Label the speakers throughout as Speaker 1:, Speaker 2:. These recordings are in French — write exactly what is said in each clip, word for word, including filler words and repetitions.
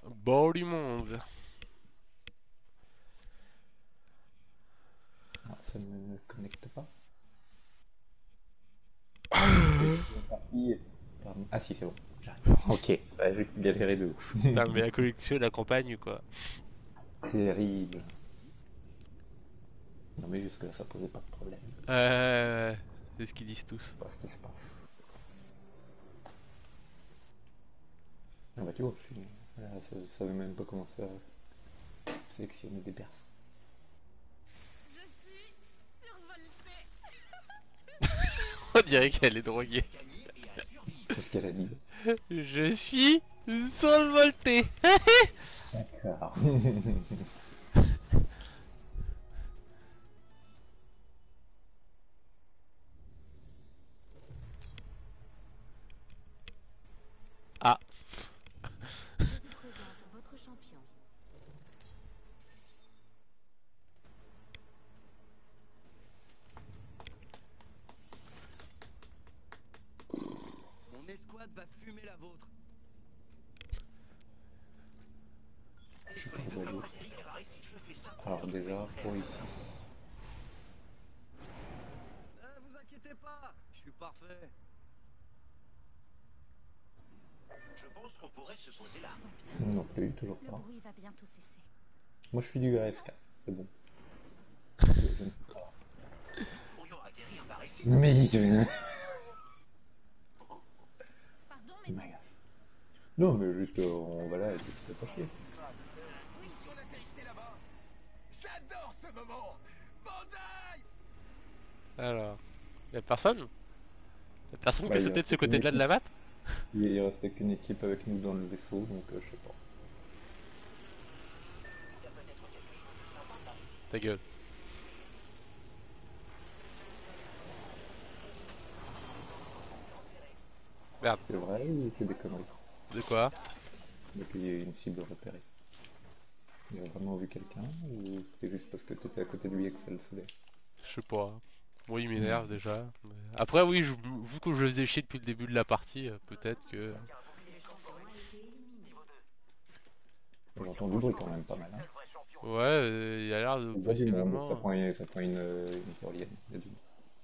Speaker 1: Bon du monde.
Speaker 2: Ah, ça ne me connecte pas. C'est la partie. Pardon. Ah si, c'est bon. J'arrive. Ok, ça a juste galéré de ouf.
Speaker 1: Putain, mais la collection la campagne quoi.
Speaker 2: Terrible. Non mais jusque là ça posait pas de problème.
Speaker 1: Euh, c'est ce qu'ils disent tous.
Speaker 2: Pas ce qui se passe. Ah bah tu vois, je, suis... là, je savais même pas comment faire sélectionner des persos.
Speaker 3: Je suis survoltée.
Speaker 1: On dirait qu'elle est droguée.
Speaker 2: Qu'est-ce qu'elle a dit?
Speaker 1: Je suis survolté.
Speaker 2: D'accord.
Speaker 1: Ah,
Speaker 3: Je vous présente votre champion.
Speaker 4: Mon escouade va fumer la vôtre.
Speaker 2: Je sais pas où aller. Alors déjà, pour ici.
Speaker 4: Ne vous inquiétez pas, je suis parfait.
Speaker 5: Je pense qu'on pourrait se poser là.
Speaker 3: Tout va bien.
Speaker 2: Non plus, toujours
Speaker 3: Le
Speaker 2: pas.
Speaker 3: bruit va bientôt cesser.
Speaker 2: Moi je suis du A F K, c'est bon. Je- je ne peux pas.
Speaker 5: Nous pourrions atterrir par ici.
Speaker 2: Mais je...
Speaker 3: Pardon, mais
Speaker 2: il
Speaker 3: non.
Speaker 2: m'agace. Non mais juste euh, on va là et tu te fais pas chier.
Speaker 3: Oui,
Speaker 5: Si on atterrissait là-bas. J'adore ce moment. Banzai.
Speaker 1: alors. Y'a personne Y'a personne qui
Speaker 2: Bah
Speaker 1: a
Speaker 2: il
Speaker 1: sauté de ce
Speaker 2: restait qu'une
Speaker 1: côté-là de
Speaker 2: équipe.
Speaker 1: la map.
Speaker 2: Il il restait qu'une équipe avec nous dans le vaisseau, donc euh, je sais pas.
Speaker 5: Il y a peut-être quelque chose de sympa par ici.
Speaker 1: Ta gueule. Merde.
Speaker 2: C'est vrai ou c'est des conneries?
Speaker 1: De quoi?
Speaker 2: Donc il y a une cible repérée. Il a vraiment vu quelqu'un ou c'était juste parce que t'étais à côté de lui et que ça le sauvait?
Speaker 1: Je sais pas. Moi il
Speaker 2: Hmm.
Speaker 1: m'énerve déjà. Mais après oui, je- vu que je faisais chier depuis le début de la partie, euh, peut-être que...
Speaker 5: Car un bouclier
Speaker 3: le
Speaker 5: transformé.
Speaker 3: champion a été éliminé.
Speaker 5: Niveau deux.
Speaker 2: J'entends du bruit quand même pas mal. Hein.
Speaker 5: Seul vrai champion.
Speaker 1: Ouais, euh, il y a l'air de
Speaker 2: Il y a du monde, ça
Speaker 1: possiblement...
Speaker 2: prend, une- ça prend une, euh, une tyrolienne. Il y a du monde.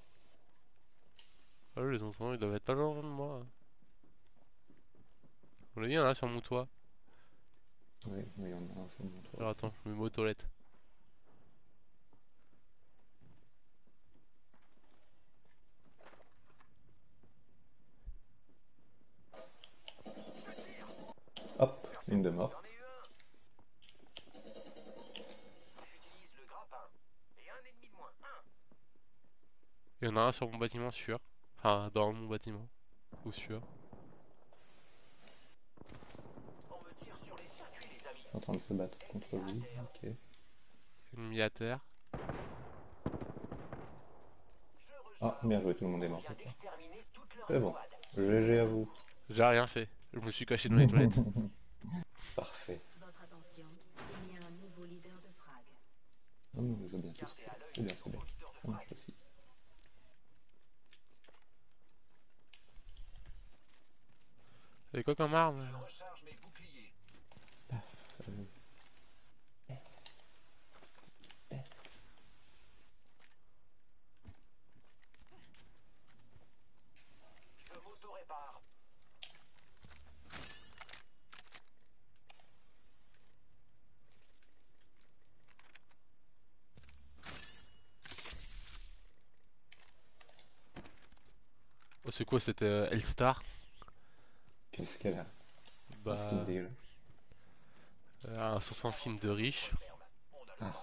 Speaker 1: Ah, les enfants, ils doivent être pas loin de moi. On l'a dit, hein, sur mon toit.
Speaker 2: Oui, mais il y en a un sur mon toit
Speaker 1: Alors
Speaker 2: aussi.
Speaker 1: attends, je me mets aux toilettes.
Speaker 2: Hop, une de mort.
Speaker 5: J'en ai eu un. J'utilise le grappin. Et un ennemi de moins. Un.
Speaker 1: Il y en a un sur mon bâtiment sûr. Enfin, dans mon bâtiment. Ou sûr.
Speaker 5: On me tire sur les circuits, les amis.
Speaker 2: En train de se battre contre vous. Ok.
Speaker 1: Ennemi à terre.
Speaker 5: Je
Speaker 2: Ah,
Speaker 5: rejoins.
Speaker 2: bien joué, tout le monde est
Speaker 5: On
Speaker 2: mort.
Speaker 5: vient d'exterminer toute leur
Speaker 2: C'est bon.
Speaker 5: escouade.
Speaker 2: G G à vous.
Speaker 1: J'ai rien fait. Je me suis caché dans les toilettes.
Speaker 2: Parfait.
Speaker 3: Votre attention, il y a un nouveau leader de frag.
Speaker 2: Ah, mais on les a bien tous.
Speaker 5: Gardez à l'œil
Speaker 2: C'est bien,
Speaker 5: le
Speaker 2: c'est bien.
Speaker 5: nouveau leader de
Speaker 2: Ça marche
Speaker 5: frag.
Speaker 2: aussi.
Speaker 1: Et quoi comme arme?
Speaker 5: Je recharge mes boucliers.
Speaker 2: Euh,
Speaker 5: Je m'auto-répare.
Speaker 1: Oh, c'est quoi, c'était euh, Elstar?
Speaker 2: Qu'est-ce qu'elle a? Un skin
Speaker 1: Bah...
Speaker 2: dégueulasse.
Speaker 1: Euh, un sauf un skin de riche.
Speaker 5: Ferme. On a le
Speaker 2: Ah.
Speaker 5: droit.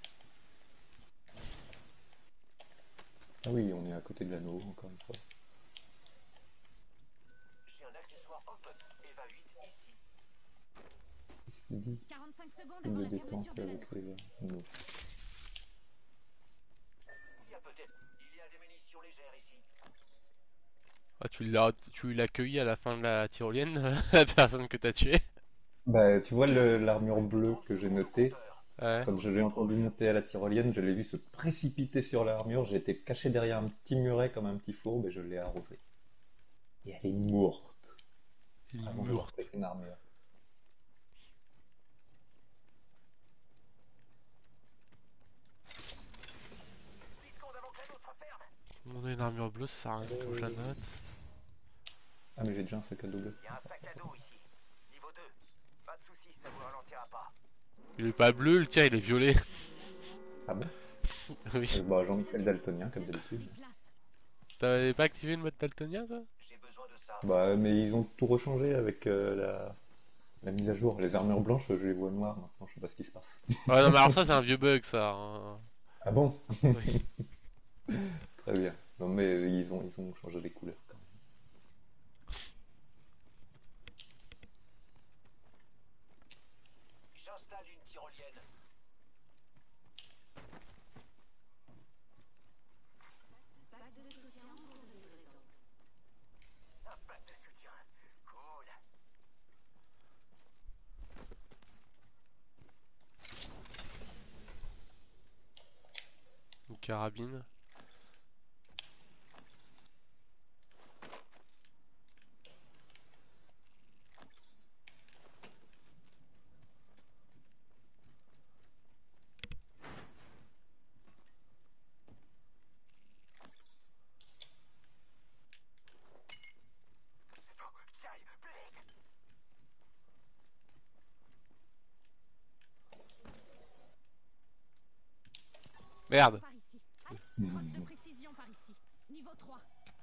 Speaker 2: Ah oui, on est à côté de l'anneau, encore une fois.
Speaker 5: J'ai un accessoire open. Eva huit ici.
Speaker 2: Qu'est-ce qu'il dit?
Speaker 3: quarante-cinq secondes
Speaker 2: Une
Speaker 3: avant
Speaker 2: de
Speaker 3: la
Speaker 2: détente
Speaker 3: fermeture de
Speaker 2: avec
Speaker 3: l'anneau.
Speaker 2: les anneaux.
Speaker 5: Il y a peut-être. Il y a des munitions légères ici.
Speaker 1: Ah, tu l'as tu l'as accueilli à la fin de la tyrolienne, la personne que t'as tuée.
Speaker 2: Bah, tu vois le- l'armure bleue que j'ai notée?
Speaker 1: Ouais.
Speaker 2: Quand je l'ai entendu monter à la tyrolienne, je l'ai vu se précipiter sur l'armure. J'étais caché derrière un petit muret comme un petit fourbe et je l'ai arrosé. Et elle est morte
Speaker 1: Il est
Speaker 2: avant d'avoir
Speaker 1: mort.
Speaker 2: pris son armure.
Speaker 1: armure bleue, ça sert à rien que je la note.
Speaker 2: Ah, mais j'ai déjà un sac à dos bleu.
Speaker 5: Y a un sac à dos ici. Niveau deux. Pas de soucis, ça vous ralentira pas.
Speaker 1: Il est pas bleu, le tien il est violet.
Speaker 2: Ah bon?
Speaker 1: Oui.
Speaker 2: Euh, Bah, Jean-Michel Daltonien, comme d'habitude.
Speaker 1: T'avais pas activé le mode daltonien toi?
Speaker 5: J'ai besoin de ça.
Speaker 2: Bah, mais ils ont tout rechangé avec euh, la... la mise à jour. Les armures blanches, je les vois noires maintenant, je sais pas ce qui se passe.
Speaker 1: Ouais, non, mais alors ça c'est un vieux bug ça, hein.
Speaker 2: Ah bon?
Speaker 1: Oui.
Speaker 2: Très bien. Non, mais euh, ils ont, ils ont changé les couleurs quand même.
Speaker 5: J'installe une tyrolienne. Un pack de soutien. Cool.
Speaker 1: Une carabine.
Speaker 5: Faut que j'aille. Blake.
Speaker 1: Merde.
Speaker 3: Par ici. Aïe, poste de précision par ici. Niveau trois.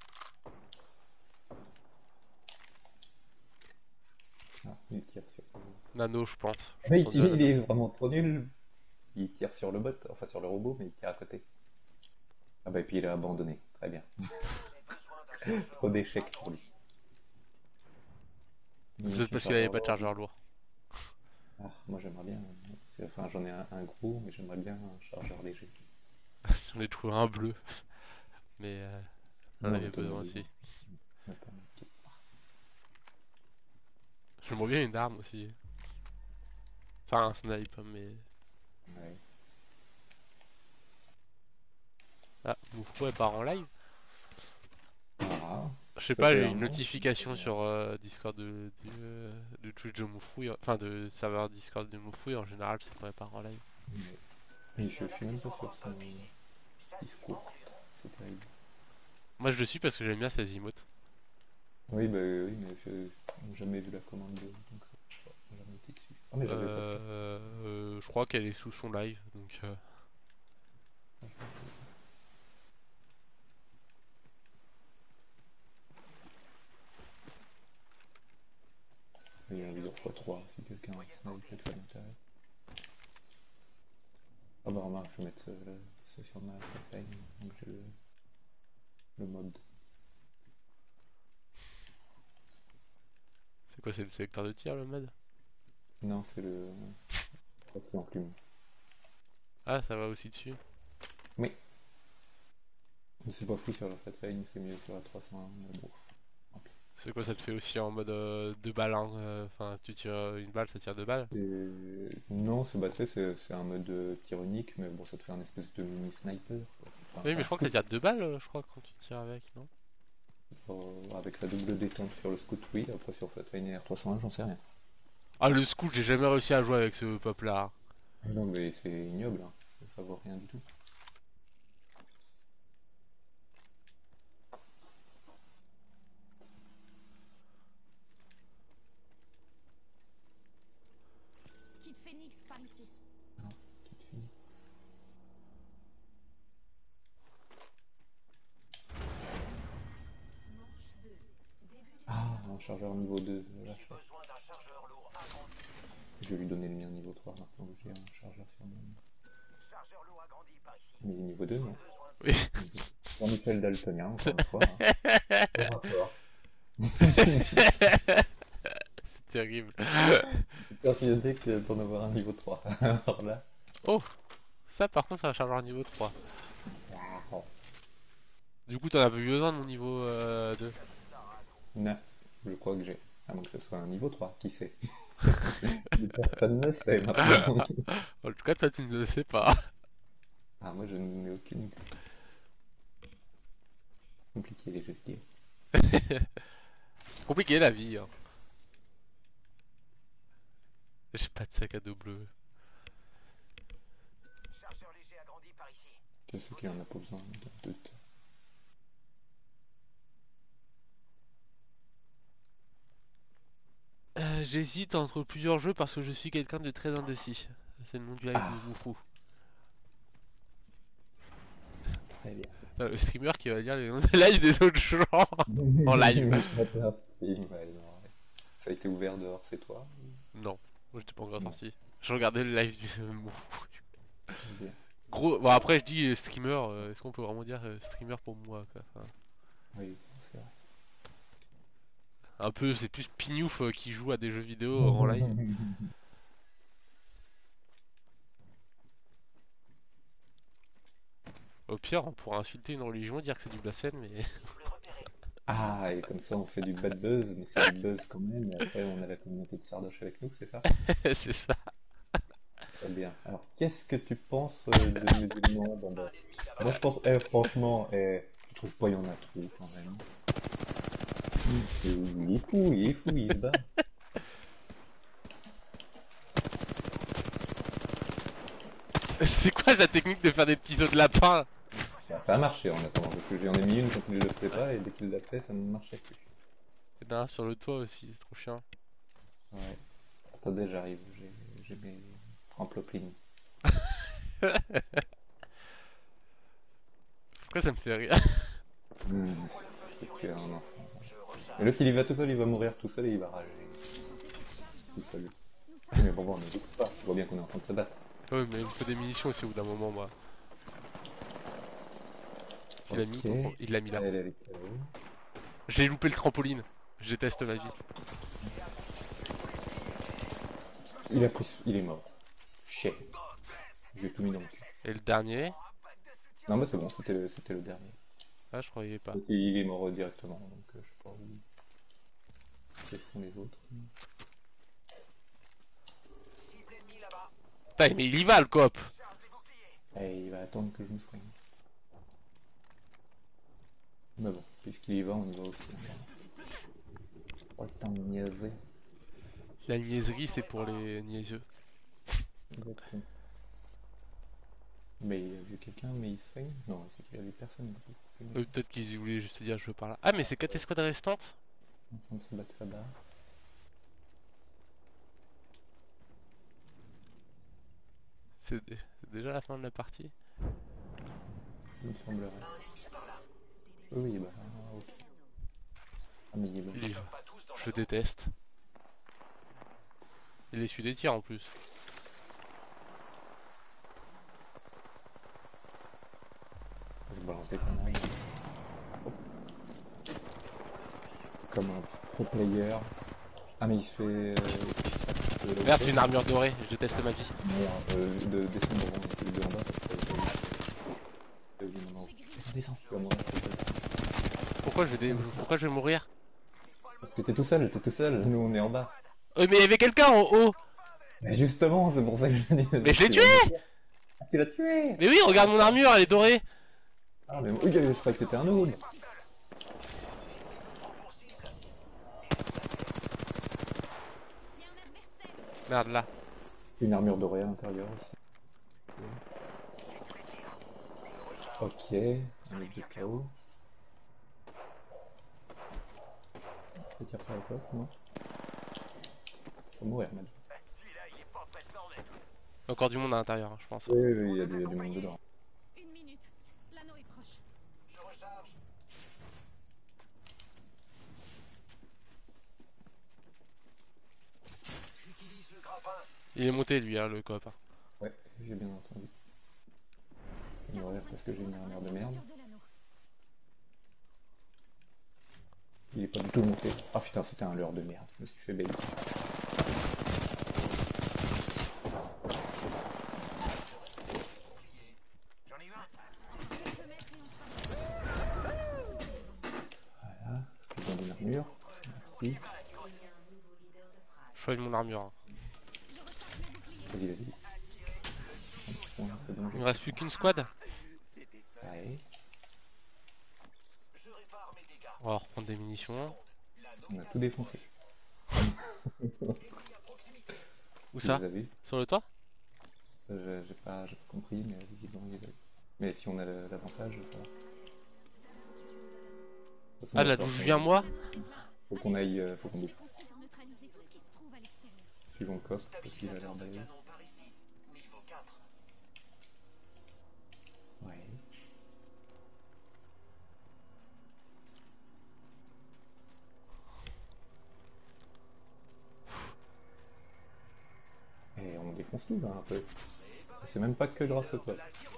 Speaker 2: Ah, il tire sur...
Speaker 1: Nano je pense.
Speaker 2: Mais
Speaker 1: On
Speaker 2: il,
Speaker 1: dirait
Speaker 2: il
Speaker 1: nano.
Speaker 2: est vraiment trop nul. Il tire sur le bot, enfin sur le robot, mais il tire à côté. Ah bah et puis il a abandonné. Très bien.
Speaker 5: J'ai besoin d'un
Speaker 2: Trop d'échecs pour lui.
Speaker 1: C'est parce qu'il avait pas de chargeur lourd.
Speaker 2: Ah, moi j'aimerais bien. euh, Enfin, j'en ai un, un gros, mais j'aimerais bien un chargeur léger.
Speaker 1: J'en ai trouvé un bleu. Mais euh, on en
Speaker 2: Non,
Speaker 1: avait
Speaker 2: mais t'en as
Speaker 1: besoin
Speaker 2: besoin.
Speaker 1: aussi.
Speaker 2: Attends, ok.
Speaker 1: J'aimerais bien une arme aussi. Enfin un snipe mais...
Speaker 2: Ouais.
Speaker 1: Ah, Moufou elle part en live.
Speaker 2: Ah,
Speaker 1: Je sais
Speaker 2: ça
Speaker 1: pas,
Speaker 2: fait
Speaker 1: j'ai
Speaker 2: un
Speaker 1: une
Speaker 2: an.
Speaker 1: notification sur euh, Discord de, de, euh, de Twitch de Moufou, et- enfin de serveur Discord de Moufou, et en général c'est quand elle part en live.
Speaker 2: Mais je, je suis même pas sur son discours. C'est terrible.
Speaker 1: Moi je le suis parce que j'aime bien ses emotes.
Speaker 2: Oui, bah oui, mais je j'ai jamais vu la commande de. Donc, euh, je sais pas, j'ai jamais été dessus. Ah, mais j'avais pas de place.
Speaker 1: Euh, euh, je crois qu'elle est sous son live, donc... euh,
Speaker 2: Il y a un viseur fois trois si quelqu'un a un snipe et que ça m'intéresse. Ah bah remarque, je vais mettre euh, ça sur ma campagne, donc j'ai le, le mode.
Speaker 1: C'est quoi, c'est le sélecteur de tir le mode?
Speaker 2: Non, c'est le. Je crois que c'est enclume.
Speaker 1: Ah, ça va aussi dessus.
Speaker 2: Oui. C'est pas fou sur la flatline, c'est mieux sur la trois cent un, mais bon. Tant pis.
Speaker 1: C'est quoi, ça te fait aussi en mode euh, deux balles, hein, euh, enfin tu tires euh, une balle, ça tire deux balles?
Speaker 2: Et- Non, c'est bah, tu sais, c'est c'est un mode euh, tir unique, mais bon, ça te fait un espèce de mini sniper. Quoi. Enfin,
Speaker 1: Oui, mais
Speaker 2: un
Speaker 1: je crois que ça
Speaker 2: scout.
Speaker 1: tire deux balles, euh, je crois, quand tu tires avec, non?
Speaker 2: Euh, avec la double détente sur le scout, oui, après sur flatline et R trois cent un, j'en sais rien.
Speaker 1: Ah, le scout, j'ai jamais réussi à jouer avec ce peuple-là.
Speaker 2: Non, mais c'est ignoble, hein. Ça vaut rien du tout.
Speaker 3: Kit Phoenix par ici.
Speaker 2: Non, petite fille. Ah, un chargeur niveau deux, la
Speaker 5: J'ai
Speaker 2: chef.
Speaker 5: besoin d'un chargeur lourd agrandi.
Speaker 2: Je vais lui donner le mien niveau trois maintenant que j'ai un chargeur sur mon.
Speaker 5: Chargeur lourd agrandi par ici.
Speaker 2: Mais il est niveau deux, non?
Speaker 1: Oui.
Speaker 2: Jean-Michel Daltonien, encore une fois. Hein. Au rapport.
Speaker 1: C'est terrible.
Speaker 2: Je suis persuadé que d'en avoir un niveau trois. Alors là.
Speaker 1: Oh, ça par contre, c'est un chargeur niveau trois.
Speaker 2: Wow.
Speaker 1: Du coup, t'en as plus besoin de mon niveau euh, deux.
Speaker 2: Non, je crois que j'ai. À moins que ce soit un niveau trois, qui sait? Personne ne sait maintenant.
Speaker 1: En tout cas, ça, tu ne le sais pas.
Speaker 2: Ah, moi je n'ai aucune idée. Compliqué les jeux vidéo.
Speaker 1: Compliqué la vie. Hein. J'ai pas de sac à dos bleu.
Speaker 5: Chargeur léger agrandi par ici.
Speaker 2: C'est ce qui en a pas besoin de doute.
Speaker 1: J'hésite entre plusieurs jeux parce que je suis quelqu'un de très indécis. C'est le nom du live
Speaker 2: Ah.
Speaker 1: de Moufou.
Speaker 2: Très bien.
Speaker 1: Euh, le streamer qui va dire les noms de live des autres gens en live.
Speaker 2: Attends, stream, ouais, non, ouais. Ça a été ouvert dehors, c'est toi?
Speaker 1: Non, moi j'étais pas encore
Speaker 2: Non.
Speaker 1: sorti. Je regardais le live du Moufou.
Speaker 2: Très bien.
Speaker 1: Gros, bon après je dis euh, streamer, euh, est-ce qu'on peut vraiment dire euh, streamer pour moi quoi, enfin,
Speaker 2: Oui, c'est vrai.
Speaker 1: un peu, c'est plus Pignouf euh, qui joue à des jeux vidéo en live. Au pire, on pourra insulter une religion et dire que c'est du blasphème, mais
Speaker 2: Ah, et comme ça on fait du bad buzz, mais c'est du buzz quand même, et après on a la communauté de Sardoche avec nous, c'est ça?
Speaker 1: c'est ça.
Speaker 2: Très bien. Alors, qu'est-ce que tu penses euh, des musulmans? Bon, bah, moi je pense, eh, franchement, eh, tu trouves pas il y en a trop quand même? Il est fou, il est fou, il se bat.
Speaker 1: C'est quoi sa technique de faire des petits os de lapin?
Speaker 2: Bah, ça a marché en attendant, parce que j'en ai mis une quand il le faisait pas, et dès qu'il l'a fait, ça ne marchait plus.
Speaker 1: Il y en a un sur le toit aussi, c'est trop chiant.
Speaker 2: Ouais. Attendez, j'arrive, j'ai j'ai mes trampolines.
Speaker 1: Pourquoi ça me fait rire?
Speaker 2: Hmm, c'est que tu es un enfant. Et l'autre il y va tout seul, il va mourir tout seul et il va rager. Tout seul. Oui, mais bon, bon, ne doute pas, tu vois bien qu'on est en train de se battre.
Speaker 1: Ouais, mais il me faut des munitions aussi au bout d'un moment, moi. Il l'a mis,
Speaker 2: Ok.
Speaker 1: donc il l'a mis là.
Speaker 2: Elle est avec K O.
Speaker 1: Je l'ai loupé le trampoline. Je déteste ma vie.
Speaker 2: Il a pris, il est mort. Shit. J'ai tout mis dans le cul.
Speaker 1: Et le dernier?
Speaker 2: Non, bah c'est bon, c'était le, c'était le dernier.
Speaker 1: Ah, je croyais pas.
Speaker 2: Donc, il est mort directement, donc euh, je sais pas où. Que font les autres?
Speaker 1: Putain, mais il y va le coop!
Speaker 2: Eh, il va attendre que je me soigne. Mais bon, puisqu'il y va, on y va aussi. Pas le temps de niaiser.
Speaker 1: La niaiserie, c'est pour les niaiseux.
Speaker 2: Exactement. Mais il a vu quelqu'un, mais il se soigne? Non, c'est qu'il a vu personne. Du coup.
Speaker 1: Eux, peut-être qu'ils voulaient juste se dire je veux par là. Ah, mais c'est quatre escouades restantes?
Speaker 2: En train de se battre là-bas.
Speaker 1: C'est dé- c'est déjà la fin de la partie?
Speaker 2: Il me semblerait. Oui, oui, bah, ok. Ah, mais il est bon.
Speaker 1: Il est- Je déteste. Il essuie des tirs en plus.
Speaker 2: On va se balancer comme un... Comme un pro player. Ah, mais il se fait... Euh... de
Speaker 1: Merde, c'est une armure dorée, je déteste ma vie.
Speaker 2: Non, euh, de descendre devant celui de en bas parce que... Euh, non, non. Descends, descends, tu vas mourir.
Speaker 1: Pourquoi je vais, dé- Pourquoi je vais mourir?
Speaker 2: Parce que t'es tout seul, t'es tout seul, nous on est en bas.
Speaker 1: Euh, mais il y avait quelqu'un en haut!
Speaker 2: Mais justement, c'est pour ça que je dis...
Speaker 1: Mais je l'ai tué!
Speaker 2: Ah, tu l'as tué!
Speaker 1: Mais oui, regarde mon armure, elle est dorée!
Speaker 2: Ah, mais oui, je croyais que t'étais un noob.
Speaker 1: Merde, là.
Speaker 2: Une armure dorée à l'intérieur aussi. Ok, un mec de K O. Je vais tirer ça à la coque, non? Je vais mourir, man.
Speaker 1: Encore du monde à l'intérieur, hein, je pense.
Speaker 2: Oui, oui, oui, il y a du, il y a du monde dedans.
Speaker 3: Une minute. L'anneau est proche.
Speaker 1: Il est monté lui, hein, le coop. hein.
Speaker 2: Ouais, j'ai bien entendu. Je vais mourir parce que j'ai une armure de merde.
Speaker 3: Sur de l'anneau.
Speaker 2: Il est pas du tout monté. Ah putain, c'était un leurre de merde. Je me suis fait baiser. Voilà, j'ai besoin d'une armure. Merci.
Speaker 1: Je choisis mon armure. hein.
Speaker 2: Vas-y, vas-y. Bon, c'est bon,
Speaker 1: Il me reste plus qu'une squad.
Speaker 2: ouais.
Speaker 1: On va reprendre des munitions.
Speaker 2: On a tout défoncé.
Speaker 1: Où
Speaker 2: Vous
Speaker 1: ça?
Speaker 2: avez vu?
Speaker 1: Sur le toit?
Speaker 2: Euh, J'ai pas, j'ai pas compris, mais visiblement il y avait. Mais si on a le- l'avantage, ça va. De toute façon,
Speaker 1: Ah,
Speaker 2: il va
Speaker 1: là
Speaker 2: falloir
Speaker 1: d'où je
Speaker 2: qu'on-
Speaker 1: viens moi?
Speaker 2: Faut qu'on aille, euh, faut qu'on bouge.
Speaker 3: Conseil pour neutraliser tout ce qui se trouve à
Speaker 2: qu'ils vont coffre parce qu'il a l'air d'aller. Ouais. Et on défonce tout là un peu. C'est même pas que grâce au top.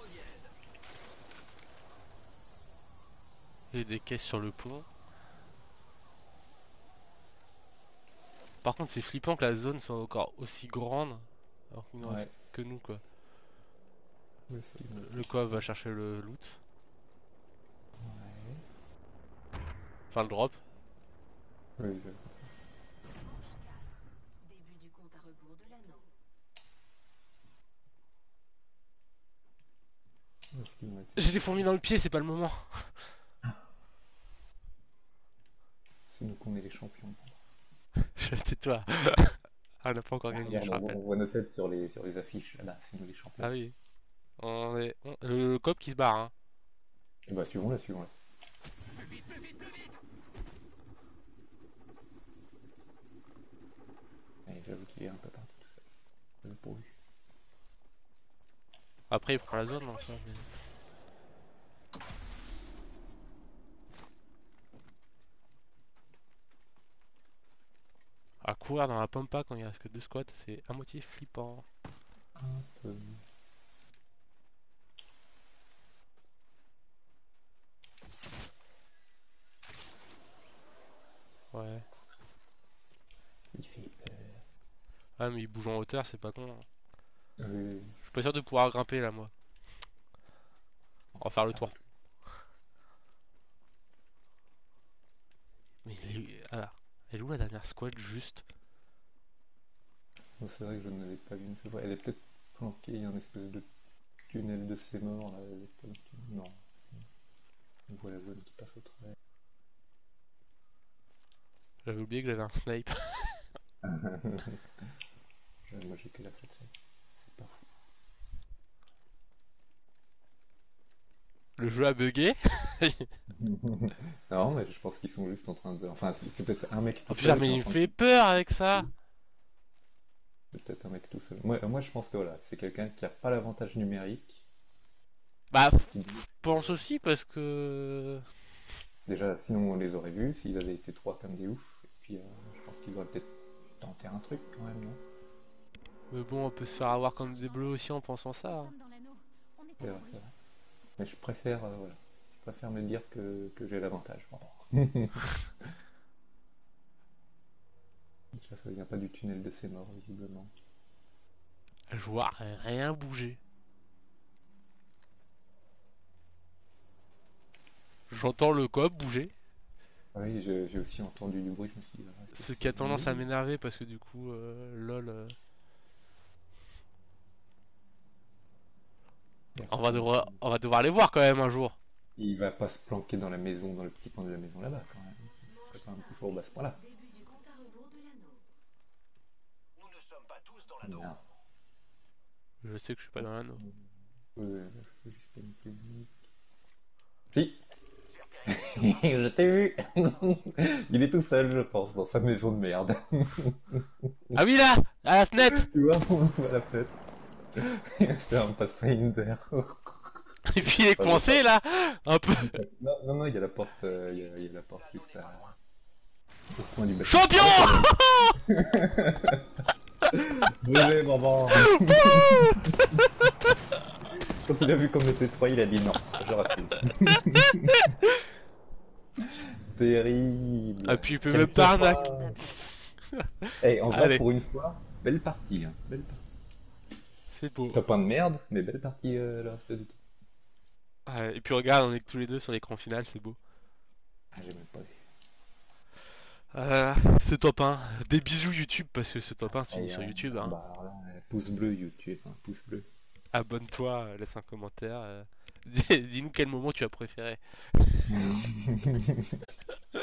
Speaker 1: Il y a des caisses sur le pont. Par contre, c'est flippant que la zone soit encore aussi grande alors qu'il ne
Speaker 2: Ouais.
Speaker 1: reste que nous quoi.
Speaker 2: Ouais, ça doit
Speaker 1: Le,
Speaker 2: être-
Speaker 1: le coop va chercher le loot.
Speaker 2: Ouais.
Speaker 1: Enfin le drop.
Speaker 2: Oui, je...
Speaker 3: Début du compte à rebours de l'anneau.
Speaker 2: Où est-ce qu'ils vont être?
Speaker 1: J'ai des fourmis dans le pied, c'est pas le moment.
Speaker 2: C'est nous qu'on est les champions.
Speaker 1: Tais-toi. Ah, on n'a pas encore
Speaker 2: Ah,
Speaker 1: gagné,
Speaker 2: regarde,
Speaker 1: je
Speaker 2: on, voit,
Speaker 1: rappelle.
Speaker 2: on voit nos têtes sur les, sur les affiches là-bas, c'est nous les champions.
Speaker 1: Ah oui. On est... on- Le, le coop qui se barre hein.
Speaker 2: Et bah suivons-la, suivons-la. Allez, j'avoue qu'il est un peu parti tout seul. J'avais pourvu.
Speaker 1: Après il prend la zone, non ça, mais... À courir dans la pampa quand il reste que deux squats, c'est à moitié flippant.
Speaker 2: Un peu.
Speaker 1: Ouais.
Speaker 2: Il fait peur.
Speaker 1: Ah mais il bouge en hauteur, c'est pas con. hein.
Speaker 2: Oui.
Speaker 1: Je suis pas sûr de pouvoir grimper là moi. On va faire le tour. Mais il est... Alors, elle est où la dernière squad juste?
Speaker 2: Bon, c'est vrai que je ne l'avais pas vu une seule fois. Elle est peut-être planquée, il y a un espèce de tunnel de ses morts là. Elle est planquée. Non. On voit la zone qui passe au travers.
Speaker 1: J'avais oublié que j'avais un snipe.
Speaker 2: Moi j'ai que la flèche. C'est pas fou.
Speaker 1: Le jeu a bugué.
Speaker 2: Non, mais je pense qu'ils sont juste en train de. Enfin, c'est c'est peut-être un mec
Speaker 1: Oh
Speaker 2: tout
Speaker 1: putain
Speaker 2: seul.
Speaker 1: mais
Speaker 2: qui est
Speaker 1: il
Speaker 2: en
Speaker 1: me
Speaker 2: train de-
Speaker 1: fait peur avec ça.
Speaker 2: C'est peut-être un mec tout seul. Moi, moi je pense que voilà, c'est quelqu'un qui a pas l'avantage numérique.
Speaker 1: Bah
Speaker 2: qui-
Speaker 1: je pense aussi parce que...
Speaker 2: Déjà, sinon on les aurait vus s'ils avaient été trois comme des oufs. Et puis, euh, je pense qu'ils auraient peut-être tenté un truc quand même, non?
Speaker 1: Mais bon on peut se faire avoir comme des bleus aussi en pensant ça.
Speaker 3: Nous
Speaker 1: hein.
Speaker 3: sommes dans l'anneau. On est
Speaker 2: C'est
Speaker 3: à
Speaker 2: vrai,
Speaker 3: l'abri.
Speaker 2: c'est vrai. Mais je préfère, euh, voilà, je préfère me dire que, que j'ai l'avantage. Vraiment. Ça, ça vient pas du tunnel de ses morts, visiblement.
Speaker 1: Je vois rien bouger. J'entends le coop bouger.
Speaker 2: Ah oui, je- j'ai aussi entendu du bruit, je me suis dit, ah, est-ce que
Speaker 1: Ce
Speaker 2: c'est
Speaker 1: qui a tendance à
Speaker 2: nous?
Speaker 1: m'énerver parce que du coup, euh, lol. euh,
Speaker 2: Il y a
Speaker 1: On va
Speaker 2: personne
Speaker 1: devoir,
Speaker 2: qui-
Speaker 1: on va devoir les voir quand même un jour.
Speaker 2: Il va pas se planquer dans la maison, dans le petit coin de la maison là-bas quand même. C'est pas un petit fourbe à ce point-là.
Speaker 3: Début du compte à rebours de l'anneau.
Speaker 5: Nous ne sommes pas tous dans l'anneau.
Speaker 2: Non.
Speaker 1: Je sais que je suis pas dans l'anneau.
Speaker 2: Euh, je peux juste pas me plus vite. Si. Je t'ai vu. Il est tout seul, je pense, dans sa maison de merde.
Speaker 1: Ah oui là, à la fenêtre.
Speaker 2: Tu vois, on voit la fenêtre. C'est un Pathfinder.
Speaker 1: Et puis il est coincé là, un peu.
Speaker 2: Non, non, non, il y a la porte, euh, il y a, il y a la porte juste à... au coin du bâtiment.
Speaker 1: Champion.
Speaker 2: Brûlé, maman. Quand il a vu qu'on était trois, il a dit non, je refuse. Terrible.
Speaker 1: Ah puis il peut
Speaker 2: Quel
Speaker 1: même pas arnaquer.
Speaker 2: topin. Eh, en vrai,
Speaker 1: Allez.
Speaker 2: pour une fois, belle partie, hein. Belle partie.
Speaker 1: C'est beau.
Speaker 2: Top un de merde, mais belle partie euh, le reste du temps.
Speaker 1: Ouais, et puis regarde, on est que tous les deux sur l'écran final, c'est beau.
Speaker 2: Ah, j'ai même pas vu.
Speaker 1: Euh, ce top un. Des bisous YouTube parce que ce top un se finit
Speaker 2: Et,
Speaker 1: sur
Speaker 2: euh,
Speaker 1: YouTube. Hein.
Speaker 2: Bah, alors là, euh, pouce bleu YouTube, hein, pouce bleu.
Speaker 1: Abonne-toi, euh, laisse un commentaire. euh, dis- Dis-nous quel moment tu as préféré.